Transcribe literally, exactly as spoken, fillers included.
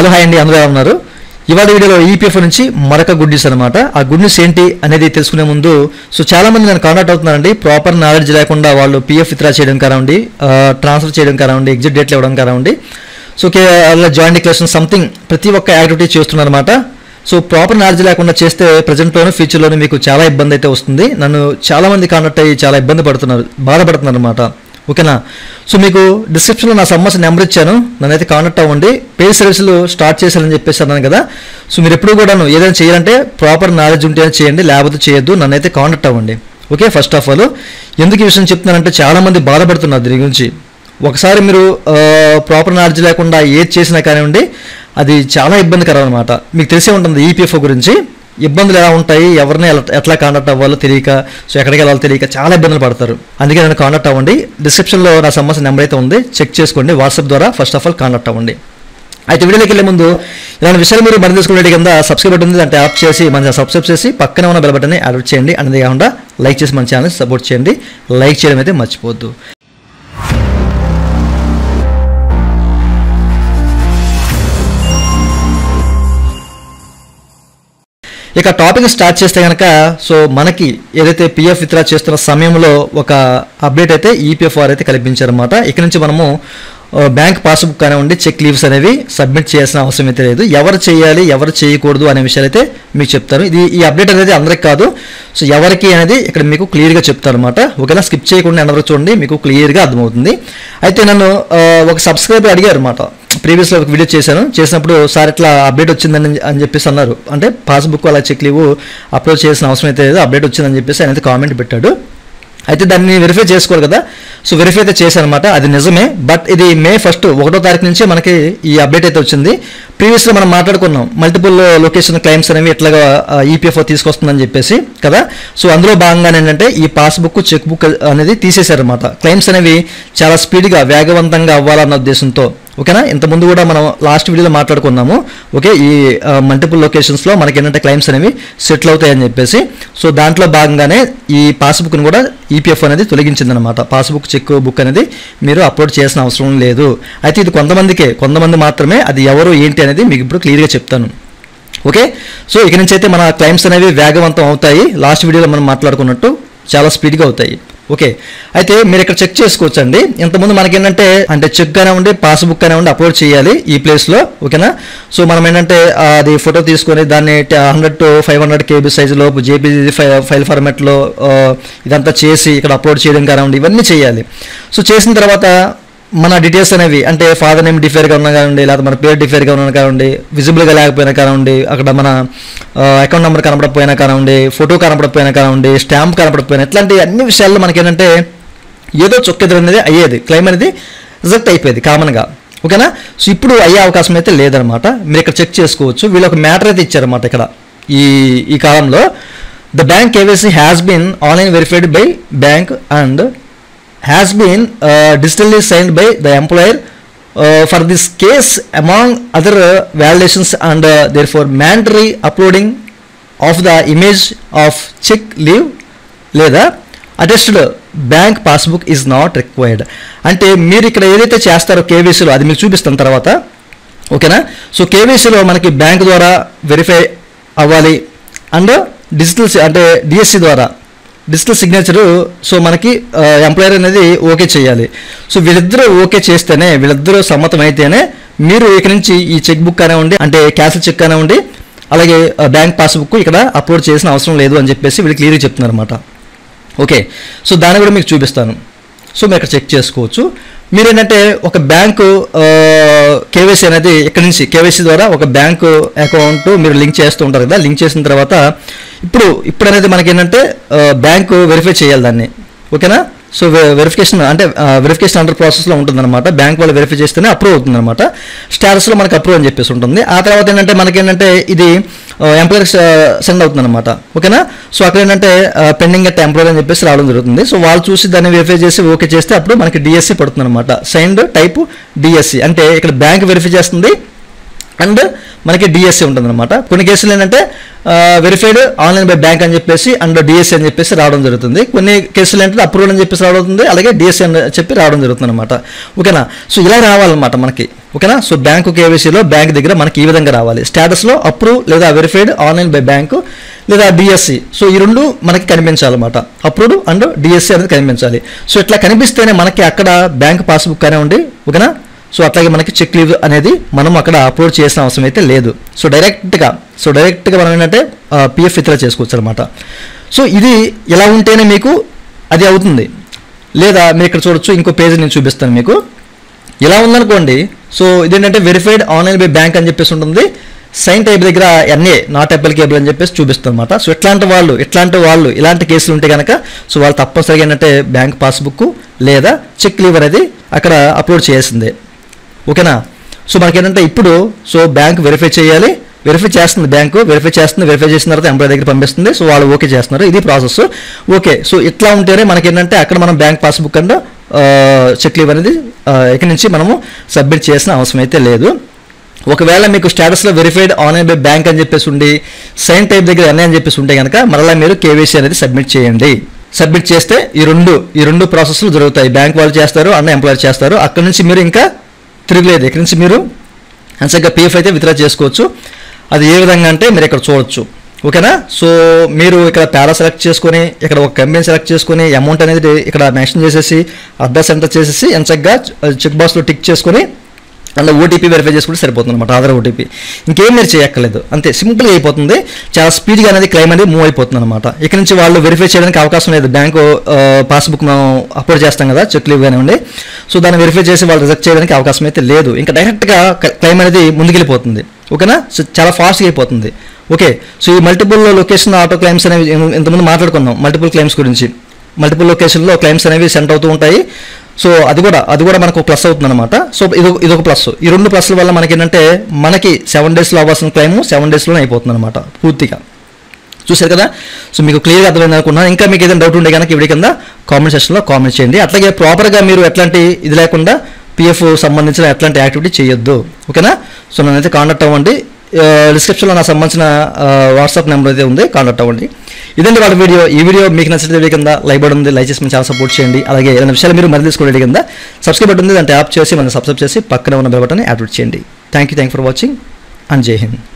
Hello hi అండి, అందరూ ఎలా ఉన్నారు? ఇవాళ వీడియోలో ఈపీఎఫ్ నుంచి మరొక గుడ్ న్యూస్ అనమాట. ఆ గుడ్ న్యూస్ ఏంటి అనేది తెలుసుకునే ముందు సో చాలా మంది నేను కాంటాక్ట్ అవుతున్నారండి. ప్రాపర్ నాలెడ్జ్ లేకుండా వాళ్ళు పీఎఫ్ విత్డ్రా చేయడం కానివ్వండి, ట్రాన్స్ఫర్ చేయడం కానివ్వండి, ఎగ్జిట్ డేట్లు ఇవ్వడం కానివ్వండి, సో అలా జాయింట్ డిక్లరేషన్ సంథింగ్ ప్రతి ఒక్క యాక్టివిటీ చేస్తున్నారన్నమాట. సో ప్రాపర్ నాలెడ్జ్ లేకుండా చేస్తే ప్రజెంట్లోనూ ఫ్యూచర్లోనూ మీకు చాలా ఇబ్బంది అయితే వస్తుంది. నన్ను చాలామంది కాంటాక్ట్ అయ్యి చాలా ఇబ్బంది పడుతున్నారు, బాధపడుతున్నారు అనమాట. ఓకేనా? సో మీకు డిస్క్రిప్షన్లో నా సంబంధించిన నెంబర్ ఇచ్చాను, నన్నైతే కాంటాక్ట్ అవ్వండి. పేడ్ సర్వీసులు స్టార్ట్ చేశారని చెప్పేసి అన్నాను కదా. సో మీరు ఎప్పుడు కూడాను ఏదైనా చేయాలంటే ప్రాపర్ నాలెడ్జ్ ఉంటేనే చేయండి, లేకపోతే చేయొద్దు. నన్నైతే కాంటాక్ట్ అవ్వండి. ఓకే, ఫస్ట్ ఆఫ్ ఆల్ ఎందుకు ఈ విషయం చెప్తున్నానంటే చాలామంది బాధపడుతున్నారు దీని గురించి. ఒకసారి మీరు ప్రాపర్ నాలెడ్జ్ లేకుండా ఏది చేసినా కానివ్వండి, అది చాలా ఇబ్బందికరం అనమాట. మీకు తెలిసే ఉంటుంది ఈపీఎఫ్ గురించి ఇబ్బందులు ఎలా ఉంటాయి, ఎవరిని ఎట్లా కాంటాక్ట్ అవ్వాలో తెలియక, సో ఎక్కడికి వెళ్ళాలో తెలియక చాలా ఇబ్బందులు పడతారు. అందుకే నన్ను కాంటాక్ట్ అవ్వండి. డిస్క్రిప్షన్లో నా సంబంధించిన నెంబర్ అయితే ఉంది, చెక్ చేసుకోండి. వాట్సాప్ ద్వారా ఫస్ట్ ఆఫ్ ఆల్ కాంటాక్ట్ అవ్వండి. అయితే వీడియోకి వెళ్ళే ముందు ఇలాంటి విషయాలు మీరు మన తెలుసుకునే కింద సబ్స్క్రైబ్ బటన్ ఉంది, అంటే యాప్ చేసి మన సబ్స్క్రైబ్ చేసి పక్కన ఉన్న బెల్ బటన్ని యాడ్ చేయండి. అనేది కాకుండా లైక్ చేసి మన ఛానల్ సపోర్ట్ చేయండి. లైక్ చేయడం అయితే మర్చిపోవద్దు. ఇక టాపిక్ స్టార్ట్ చేస్తే కనుక సో మనకి ఏదైతే పిఎఫ్ విత్డ్రా చేస్తున్న సమయంలో ఒక అప్డేట్ అయితే ఈపీఎఫ్ వారు అయితే కల్పించారన్నమాట. ఇక్కడ నుంచి మనము బ్యాంక్ పాస్బుక్ కానివ్వండి, చెక్ లీవ్స్ అనేవి సబ్మిట్ చేయాల్సిన అవసరం అయితే లేదు. ఎవరు చేయాలి, ఎవరు చేయకూడదు అనే విషయాలు అయితే మీకు చెప్తాను. ఇది ఈ అప్డేట్ అనేది అందరికి కాదు, సో ఎవరికి అనేది ఇక్కడ మీకు క్లియర్గా చెప్తారు అనమాట. ఓకేనా? స్కిప్ చేయకుండా అందరూ చూడండి, మీకు క్లియర్గా అర్థమవుతుంది. అయితే నన్ను ఒక సబ్స్క్రైబర్ అడిగారు అనమాట. ప్రీవియస్లో ఒక వీడియో చేశాను, చేసినప్పుడు సార్ ఇట్లా అప్డేట్ వచ్చిందని అని చెప్పేసి అన్నారు. అంటే పాస్బుక్ అలా చెక్ లీవ్ అప్లోడ్ చేయాల్సిన అవసరం అయితే లేదు, అప్డేట్ వచ్చిందని చెప్పేసి ఆయన అయితే కామెంట్ పెట్టాడు. అయితే దాన్ని వెరిఫై చేసుకోవాలి కదా. సో వెరిఫై అయితే చేశాను అనమాట, అది నిజమే. బట్ ఇది మే ఫస్ట్ ఒకటో తారీఖు నుంచి మనకి ఈ అప్డేట్ అయితే వచ్చింది. ప్రీవియస్లో మనం మాట్లాడుకున్నాం మల్టిపుల్ లొకేషన్ క్లైమ్స్ అనేవి ఎట్లాగా ఈపీఎఫ్ఓ తీసుకొస్తుందని చెప్పేసి కదా. సో అందులో భాగంగానే ఏంటంటే ఈ పాస్బుక్ చెక్ బుక్ అనేది తీసేశారనమాట. క్లైమ్స్ అనేవి చాలా స్పీడ్గా వేగవంతంగా అవ్వాలన్న ఉద్దేశంతో. ఓకేనా? ఇంతకుముందు కూడా మనం లాస్ట్ వీడియోలో మాట్లాడుకున్నాము. ఓకే, ఈ మల్టిపుల్ లొకేషన్స్లో మనకి ఏంటంటే క్లైమ్స్ అనేవి సెటిల్ అవుతాయని చెప్పేసి. సో దాంట్లో భాగంగానే ఈ పాస్బుక్ని కూడా ఈపీఎఫ్ అనేది తొలగించిందనమాట. పాస్బుక్ చెక్ బుక్ అనేది మీరు అప్లోడ్ చేయాల్సిన అవసరం లేదు. అయితే ఇది కొంతమందికే, కొంతమంది మాత్రమే. అది ఎవరు ఏంటి అనేది మీకు ఇప్పుడు క్లియర్గా చెప్తాను. ఓకే, సో ఇక నుంచి అయితే మన క్లైమ్స్ అనేవి వేగవంతం అవుతాయి. లాస్ట్ వీడియోలో మనం మాట్లాడుకున్నట్టు చాలా స్పీడ్గా అవుతాయి. ఓకే, అయితే మీరు ఇక్కడ చెక్ చేసుకోవచ్చు అండి. ఇంతకుముందు మనకి ఏంటంటే అంటే చెక్ కానివ్వండి, పాస్బుక్ కానివ్వండి అప్లోడ్ చేయాలి ఈ ప్లేస్లో. ఓకేనా? సో మనం ఏంటంటే అది ఫోటో తీసుకొని దాన్ని hundred to five hundred KB సైజులో జేపీజీ ఫైల్ ఫార్మాట్లో ఇదంతా చేసి ఇక్కడ అప్లోడ్ చేయడం కానివ్వండి, ఇవన్నీ చేయాలి. సో చేసిన తర్వాత మన డీటెయిల్స్ అనేవి అంటే ఫాదర్ నేమ్ డిఫేర్గా ఉన్నా కానివ్వండి, లేదా మన పేరు డిఫేర్గా ఉన్నా కానివ్వండి, విజిబుల్గా లేకపోయినా కానివ్వండి, అక్కడ మన అకౌంట్ నెంబర్ కనపడకపోయినా కానివ్వండి, ఫోటో కనపడకపోయినా కానివ్వండి, స్టాంప్ కనపడకపోయినా, ఇట్లాంటి అన్ని విషయాల్లో మనకి ఏంటంటే ఏదో చొక్కెదురు అనేది అయ్యేది, క్లెయిమ్ అనేది రిజెక్ట్ అయిపోయేది కామన్గా. ఓకేనా? సో ఇప్పుడు అయ్యే అవకాశం అయితే లేదనమాట. మీరు ఇక్కడ చెక్ చేసుకోవచ్చు. వీళ్ళు ఒక మ్యాటర్ అయితే ఇచ్చారన్నమాట ఇక్కడ ఈ ఈ కాలంలో. The bank KYC has been online verified by bank and has been uh, digitally signed by the employer uh, for this case among other uh, validations and uh, therefore mandatory uploading of the image of check leave లేదా attested bank passbook is not required. అంటే మీరు ఇక్కడ ఏదైతే చేస్తారో కేవైసీలో అది మీకు చూపిస్తాను తర్వాత. ఓకేనా? సో కేవైసీలో మనకి బ్యాంక్ ద్వారా వెరిఫై అవ్వాలి అండ్ డిజిటల్ అంటే డిఎస్సి ద్వారా డిజిటల్ సిగ్నేచరు. సో మనకి ఎంప్లాయర్ అనేది ఓకే చేయాలి. సో వీళ్ళిద్దరూ ఓకే చేస్తేనే, వీళ్ళిద్దరూ సమ్మతం అయితేనే మీరు ఇక్కడ నుంచి ఈ చెక్ బుక్ కానివ్వండి, అంటే క్యాన్సిల్ చెక్ కానివ్వండి, అలాగే బ్యాంక్ పాస్బుక్ ఇక్కడ అప్లోడ్ చేయాల్సిన అవసరం లేదు అని చెప్పేసి వీళ్ళు క్లియర్గా చెప్తున్నారు అనమాట. ఓకే, సో దాన్ని కూడా మీకు చూపిస్తాను. సో మీరు ఇక్కడ చెక్ చేసుకోవచ్చు. మీరు ఏంటంటే ఒక బ్యాంకు కేవైసీ అనేది ఇక్కడ నుంచి కేవైసీ ద్వారా ఒక బ్యాంకు అకౌంట్ మీరు లింక్ చేస్తూ ఉంటారు కదా. లింక్ చేసిన తర్వాత ఇప్పుడు ఇప్పుడు అనేది మనకి ఏంటంటే బ్యాంకు వెరిఫై చేయాలి దాన్ని. ఓకేనా? సో వెరిఫికేషన్ అంటే వెరిఫికేషన్ అండర్ ప్రాసెస్లో ఉంటుందన్నమాట. బ్యాంక్ వాళ్ళు వెరిఫై చేస్తేనే అప్రూవ్ అవుతుందన్నమాట. స్టాటస్లో మనకి అప్రూవ్ అని చెప్పేసి ఉంటుంది. ఆ తర్వాత ఏంటంటే మనకి ఏంటంటే ఇది ఎంప్లాయర్కి సెండ్ అవుతుందన్నమాట. ఓకేనా? సో అక్కడ ఏంటంటే పెండింగ్ అట్ ఎంప్లాయర్ అని చెప్పేసి రావడం జరుగుతుంది. సో వాళ్ళు చూసి దాన్ని వెరిఫై చేసి ఓకే చేస్తే అప్పుడు మనకి డిఎస్సి పడుతుంది అనమాట. సైన్డ్ టైపు డిఎస్సి అంటే ఇక్కడ బ్యాంక్ వెరిఫై చేస్తుంది అండ్ మనకి డిఎస్సి ఉంటుందన్నమాట. కొన్ని కేసులు ఏంటంటే వెరిఫైడ్ ఆన్లైన్ బై బ్యాంక్ అని చెప్పేసి అండ్ డిఎస్సి అని చెప్పేసి రావడం జరుగుతుంది. కొన్ని కేసులు ఏంటంటే అప్రూవల్ అని చెప్పేసి రావడం, అలాగే డిఎస్సి అని చెప్పి రావడం జరుగుతుంది అనమాట. ఓకేనా? సో ఇలా రావాలన్నమాట మనకి. ఓకేనా. సో బ్యాంకు కేవైసీలో బ్యాంక్ దగ్గర మనకి ఈ విధంగా రావాలి, స్టేటస్లో అప్రూవ్ లేదా వెరిఫైడ్ ఆన్లైన్ బై బ్యాంకు లేదా డిఎస్సి. సో ఈ రెండు మనకి కనిపించాలన్నమాట, అప్రూవ్డ్ అండ్ డిఎస్సి అనేది కనిపించాలి. సో ఇట్లా కనిపిస్తేనే మనకి అక్కడ బ్యాంక్ పాస్బుక్ అనే ఉండి, ఓకేనా. సో అట్లాగే మనకి చెక్ లీవ్ అనేది మనం అక్కడ అప్లోడ్ చేసిన అవసరం అయితే లేదు. సో డైరెక్ట్గా సో డైరెక్ట్గా మనం ఏంటంటే పిఎఫ్ విత్డ్రా చేసుకోవచ్చు అనమాట. సో ఇది ఎలా ఉంటేనే మీకు అది అవుతుంది. లేదా మీరు ఇక్కడ చూడొచ్చు, ఇంకో పేజ్ నేను చూపిస్తాను మీకు. ఇలా ఉందనుకోండి, సో ఇదేంటంటే వెరిఫైడ్ ఆన్లైన్ బై బ్యాంక్ అని చెప్పేసి ఉంటుంది, సైన్ టైప్ దగ్గర ఎన్ఏ నాట్ అప్లికేబుల్ అని చెప్పేసి చూపిస్తుంది అనమాట. సో ఇట్లాంటి వాళ్ళు ఇట్లాంటి వాళ్ళు ఇలాంటి కేసులు ఉంటే కనుక సో వాళ్ళు తప్పనిసరిగా ఏంటంటే బ్యాంక్ పాస్బుక్ లేదా చెక్ లీవ్ అనేది అక్కడ అప్లోడ్ చేయాల్సిందే, ఓకేనా. సో మనకి ఏంటంటే ఇప్పుడు సో బ్యాంక్ వెరిఫై చేయాలి, వెరిఫై చేస్తుంది బ్యాంకు, వెరిఫై చేస్తుంది, వెరిఫై చేసిన తర్వాత ఎంప్లాయ్ దగ్గర పంపిస్తుంది. సో వాళ్ళు ఓకే చేస్తున్నారు, ఇది ప్రాసెస్. ఓకే, సో ఇట్లా ఉంటేనే మనకి ఏంటంటే అక్కడ మనం bank passbook and check leave అనేది ఇక్కడి నుంచి మనము సబ్మిట్ చేసిన అవసరం అయితే లేదు. ఒకవేళ మీకు స్టేటస్లో వెరిఫైడ్ ఆన్లైన్ బై బ్యాంక్ అని చెప్పేసి ఉండి సైన్ టైప్ దగ్గర ఎన్ఐ అని చెప్పేసి ఉంటే కనుక మరలా మీరు కేవైసీ అనేది సబ్మిట్ చేయండి. సబ్మిట్ చేస్తే ఈ రెండు ఈ రెండు ప్రాసెస్లు జరుగుతాయి, బ్యాంక్ వాళ్ళు చేస్తారు అన్న ఎంప్లాయర్ చేస్తారు. అక్కడ నుంచి మీరు ఇంకా తిరగలేదు, ఇక్కడి నుంచి మీరు అంచగా పిఎఫ్ అయితే విత్డ్రా చేసుకోవచ్చు. అది ఏ విధంగా అంటే మీరు ఇక్కడ చూడొచ్చు, ఓకేనా. సో మీరు ఇక్కడ పేరా సెలెక్ట్ చేసుకొని ఇక్కడ ఒక కంపెనీ సెలెక్ట్ చేసుకొని అమౌంట్ అనేది ఇక్కడ మెన్షన్ చేసేసి అడ్రస్ ఎంటర్ చేసేసి ఎంచగ్గా చెక్ బాక్స్లో టిక్ చేసుకొని అండ్ ఓటీపీ వెరిఫై చేసుకుంటే సరిపోతుంది అనమాట, ఆధార్ ఓటీపీ. ఇంకేం మీరు చేయక్కర్లేదు, అంతే సింపుల్గా అయిపోతుంది. చాలా స్పీడ్గా అనేది క్లెయిమ్ అనేది మూవ్ అయిపోతుంది అనమాట. ఇక్కడ నుంచి వాళ్ళు వెరిఫై చేయడానికి అవకాశం లేదు. బ్యాంకు పాస్బుక్ మనం అప్లోడ్ చేస్తాం కదా, చెక్ లీవ్ కానివ్వండి, సో దాన్ని వెరిఫై చేసి వాళ్ళు రిజెక్ట్ చేయడానికి అవకాశం అయితే లేదు. ఇంకా డైరెక్ట్గా క్లెయిమ్ అనేది ముందుకెళ్ళిపోతుంది, ఓకేనా. సో చాలా ఫాస్ట్గా అయిపోతుంది. ఓకే, సో ఈ మల్టిపుల్ లొకేషన్ ఆటో క్లెయిమ్స్ అనేవి ఇంతకుముందు మాట్లాడుకున్నాం, మల్టిపుల్ క్లెయిమ్స్ గురించి. మల్టిపుల్ లొకేషన్లో క్లెయిమ్స్ అనేవి సెండ్ అవుతూ ఉంటాయి. సో అది కూడా అది కూడా మనకు ప్లస్ అవుతుంది అనమాట. సో ఇది ఇదొక ప్లస్. ఈ రెండు ప్లస్ల వల్ల మనకి ఏంటంటే మనకి సెవెన్ డేస్లో అవ్వాల్సిన క్లెయిమ్ సెవెన్ డేస్లోనే అయిపోతుంది అనమాట పూర్తిగా. చూసారు కదా. సో మీకు క్లియర్గా అర్థమైంది అనుకున్నాను. ఇంకా మీకు ఏదైనా డౌట్ ఉంటే కనుక వీడియో కింద కామెంట్ సెక్షన్లో కామెంట్ చేయండి. అట్లాగే ప్రాపర్గా మీరు ఎట్లాంటి ఇది లేకుండా పిఎఫ్ సంబంధించిన ఎట్లాంటి యాక్టివిటీ చేయొద్దు, ఓకేనా. సో నన్నైతే కాంటాక్ట్ అవ్వండి, డిస్క్రిప్షన్లో నాకు సంబంధించిన వాట్సాప్ నెంబర్ అయితే ఉంది, కాంటాక్ట్ అవ్వండి. ఇదండి వాళ్ళ వీడియో. ఈ వీడియో మీకు నచ్చితే వీడియో కింద లైక్ బటన్ ఉంది, లైక్ చేసి మనం చాలా సపోర్ట్ చేయండి. అలాగే ఏదైనా విషయాలు మీరు మరి తీసుకోండి కింద సబ్స్క్రైబ్ బటన్ ఉంది, దాన్ని ట్యాప్ చేసి మనం సబ్స్క్రైబ్ చేసి పక్కన ఉన్న బెల్ బటన్ యాక్టివేట్ చేయండి. Thank you thank for watching and జై హింద్.